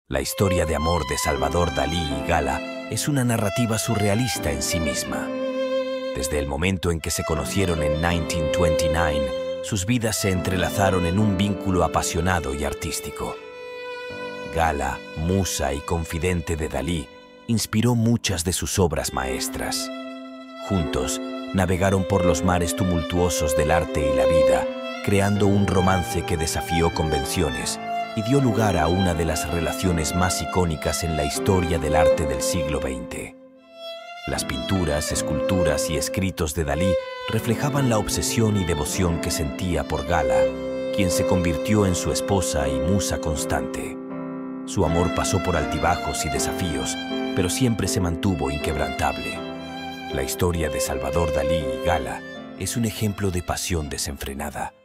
La historia de amor de Salvador Dalí y Gala es una narrativa surrealista en sí misma. Desde el momento en que se conocieron en 1929, sus vidas se entrelazaron en un vínculo apasionado y artístico. Gala, musa y confidente de Dalí, inspiró muchas de sus obras maestras. Juntos, navegaron por los mares tumultuosos del arte y la vida, creando un romance que desafió convenciones y dio lugar a una de las relaciones más icónicas en la historia del arte del siglo XX. Las pinturas, esculturas y escritos de Dalí reflejaban la obsesión y devoción que sentía por Gala, quien se convirtió en su esposa y musa constante. Su amor pasó por altibajos y desafíos, pero siempre se mantuvo inquebrantable. La historia de Salvador Dalí y Gala es un ejemplo de pasión desenfrenada.